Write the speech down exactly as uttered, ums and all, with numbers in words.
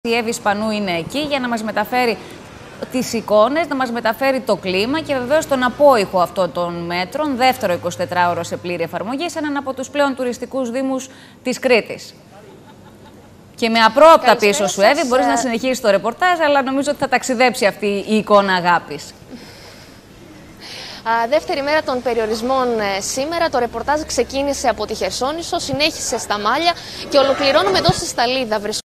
Η Εύη Σπανού είναι εκεί για να μας μεταφέρει τις εικόνες, να μας μεταφέρει το κλίμα και βεβαίως τον απόϊχο αυτών των μέτρων, δεύτερο εικοσιτετράωρο σε πλήρη εφαρμογή, σε έναν από τους πλέον τουριστικούς δήμους της Κρήτης. Και με απρόοπτα πίσω σου, Εύη, μπορείς να συνεχίσεις το ρεπορτάζ, αλλά νομίζω ότι θα ταξιδέψει αυτή η εικόνα αγάπης. Α, δεύτερη μέρα των περιορισμών ε, σήμερα. Το ρεπορτάζ ξεκίνησε από τη Χερσόνησο, συνέχισε στα Μάλια και ολοκληρώνουμε εδώ στη Σταλίδα.